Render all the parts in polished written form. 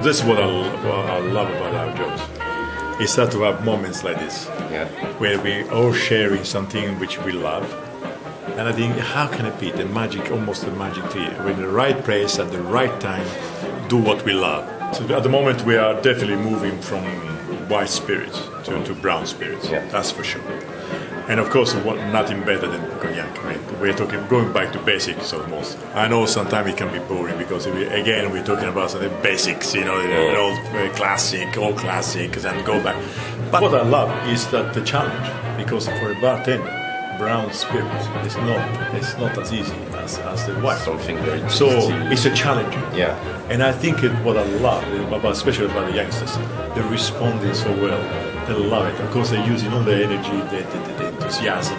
That's what I love about our jobs. It's that to have moments like this, where we all sharing something which we love. And I think, how can it be the magic, almost the magic tea? We're in the right place at the right time, do what we love. So at the moment, we are definitely moving from white spirits to brown spirits. That's for sure. And of course, nothing better than cognac. I mean, we're talking going back to basics almost. I know sometimes it can be boring because we're talking about some basics, all classics, and go back. But what I love is that the challenge, because for a bartender, brown spirits is not as easy as the white. Something very so it's a challenge. Yeah. And I think what I love, especially about the youngsters, they're responding so well. They love it. Of course, they're using all the energy, the enthusiasm,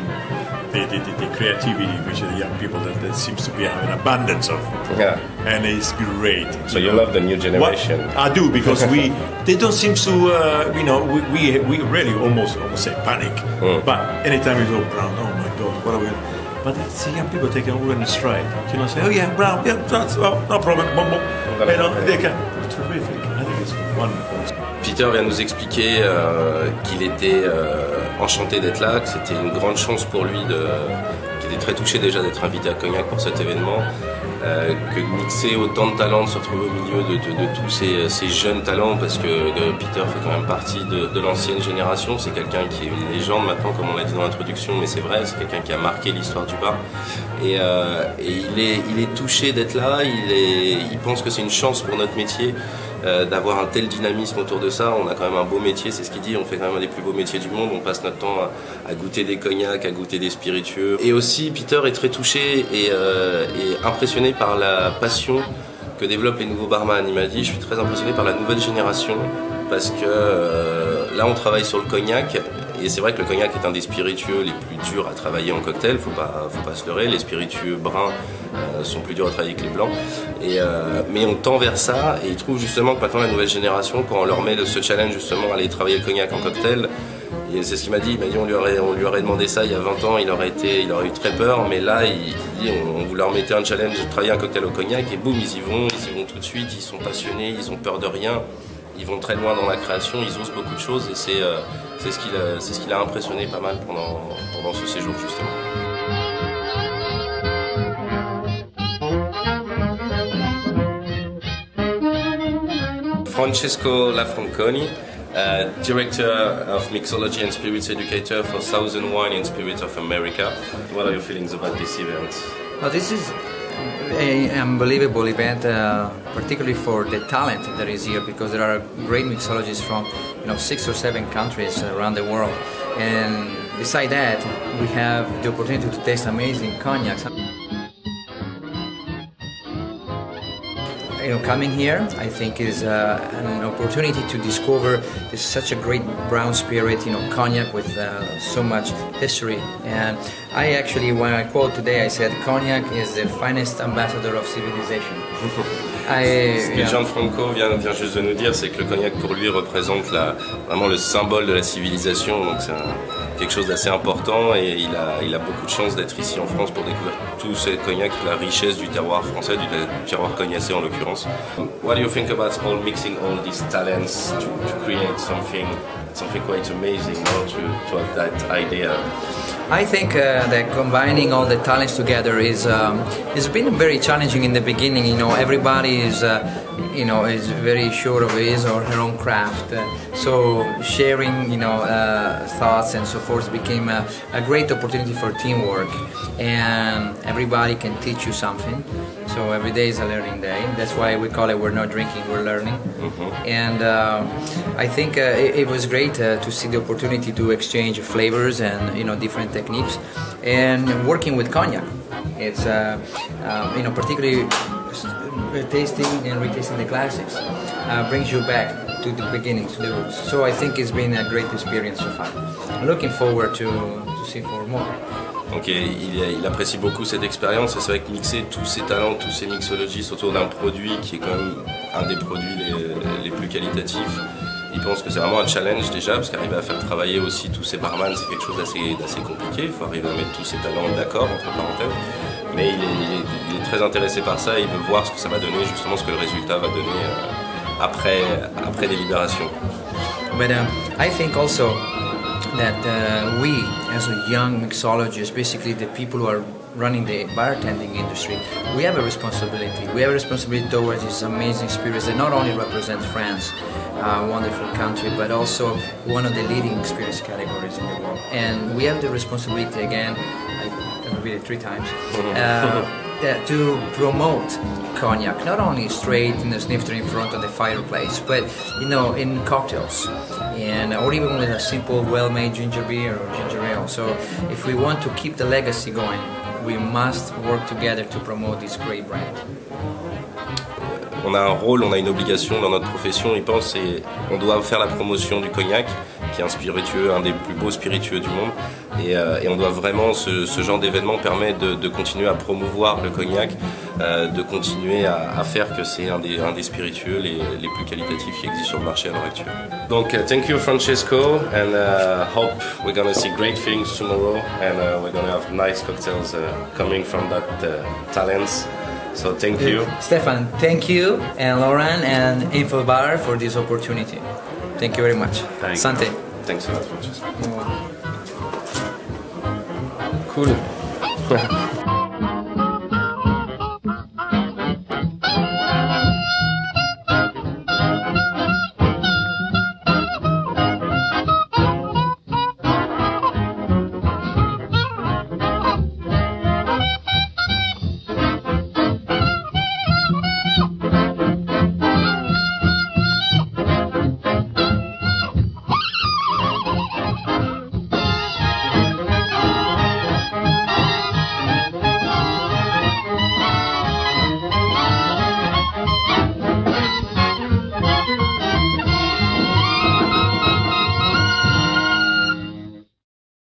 the creativity, which the young people that seems to be having abundance of. Yeah. And it's great. So you love the new generation? I do, because they don't seem to, we really almost say panic. But anytime we go brown, oh my God, what are we? But it's the young people taking all in the stride. Say, oh yeah, brown, yeah, that's no problem. They can. Terrific. I think it's wonderful. Peter vient nous expliquer qu'il était enchanté d'être là, que c'était une grande chance pour lui, qu'il était très touché déjà d'être invité à Cognac pour cet événement, que de mixer autant de talents, de se retrouver au milieu de tous ces jeunes talents, parce que Peter fait quand même partie de l'ancienne génération. C'est quelqu'un qui est une légende maintenant, comme on l'a dit dans l'introduction, mais c'est vrai, c'est quelqu'un qui a marqué l'histoire du bar. Et il est touché d'être là, il pense que c'est une chance pour notre métier d'avoir un tel dynamisme autour de ça. On a quand même un beau métier, c'est ce qu'il dit, on fait quand même un des plus beaux métiers du monde, on passe notre temps à goûter des cognacs, à goûter des spiritueux. Et aussi, Peter est très touché et impressionné par la passion que développent les nouveaux barman. Il m'a dit, je suis très impressionné par la nouvelle génération, parce que là on travaille sur le cognac, et c'est vrai que le cognac est un des spiritueux les plus durs à travailler en cocktail, faut pas se leurrer, les spiritueux bruns sont plus durs à travailler que les blancs, mais on tend vers ça, et il trouve justement que maintenant la nouvelle génération, quand on leur met ce challenge justement à aller travailler le cognac en cocktail, et c'est ce qu'il m'a dit, on lui aurait demandé ça il y a 20 ans, il aurait eu très peur, mais là il dit on vous leur mettait un challenge de travailler un cocktail au cognac, et boum, ils y vont tout de suite, ils sont passionnés, ils ont peur de rien, ils vont très loin dans la création, ils osent beaucoup de choses, et c'est ce qui l'a impressionné pas mal pendant ce séjour justement. Francesco Lafranconi, Director of Mixology and Spirits Educator for Southern Wine and Spirits of America. What are your feelings about this event? Well, this is an unbelievable event, particularly for the talent that is here, because there are great mixologists from 6 or 7 countries around the world, and beside that we have the opportunity to taste amazing cognacs. Coming here, I think, is an opportunity to discover such a great brown spirit, cognac with so much history. And I actually, when I quote today, I said, cognac is the finest ambassador of civilization. Ce que Gianfranco vient juste de nous dire, c'est que le cognac pour lui représente vraiment le symbole de la civilisation, donc c'est quelque chose d'assez important, et il a beaucoup de chance d'être ici en France pour découvrir tout ce cognac, la richesse du terroir français, du terroir cognacé en l'occurrence. What do you think about mixing all these talents to create something quite amazing, to have that idea? I think that combining all the talents together has been very challenging in the beginning. Everybody is very sure of his or her own craft. So sharing, thoughts and so forth became a great opportunity for teamwork, and everybody can teach you something. So every day is a learning day. That's why we call it, we're not drinking, we're learning. And I think it was great to see the opportunity to exchange flavors and different techniques, and working with cognac. It's particularly tasting and retasting the classics brings you back to the beginning, to the roots. So I think it's been a great experience so far. I'm looking forward to see for more. Donc il apprécie beaucoup cette expérience, et c'est vrai que mixer tous ces talents, tous ces mixologistes autour d'un produit qui est quand même un des produits les plus qualitatifs, il pense que c'est vraiment un challenge déjà, parce qu'arriver à faire travailler aussi tous ces barman, c'est quelque chose d'assez compliqué. Il faut arriver à mettre tous ces talents d'accord, entre parenthèses, mais il est très intéressé par ça, il veut voir ce que ça va donner, justement ce que le résultat va donner après délibération. But I think also that we, as a young mixologists, basically the people who are running the bartending industry, we have a responsibility. We have a responsibility towards these amazing spirits that not only represent France, a wonderful country, but also one of the leading spirits categories in the world. And we have the responsibility, again, I repeat it 3 times, to promote cognac, not only straight in the snifter in front of the fireplace, but in cocktails, or even with a simple well-made ginger beer or ginger ale. So if we want to keep the legacy going, we must work together to promote this great brand. On a un rôle, on a une obligation dans notre profession, je pense, et on doit faire la promotion du cognac, qui est un spiritueux, un des plus beaux spiritueux du monde, et on doit vraiment, ce genre d'événement permet de continuer à promouvoir le cognac, de continuer à faire que c'est un des spiritueux les plus qualitatifs qui existent sur le marché à l'heure actuelle. Donc, thank you Francesco, and hope we're gonna see great things tomorrow, and we're gonna have nice cocktails coming from that talents. So thank you. Stefan, thank you, and Lauren and Infobar for this opportunity. Thank you very much. Thanks. Sante. Thanks a lot, Francesco. Cool.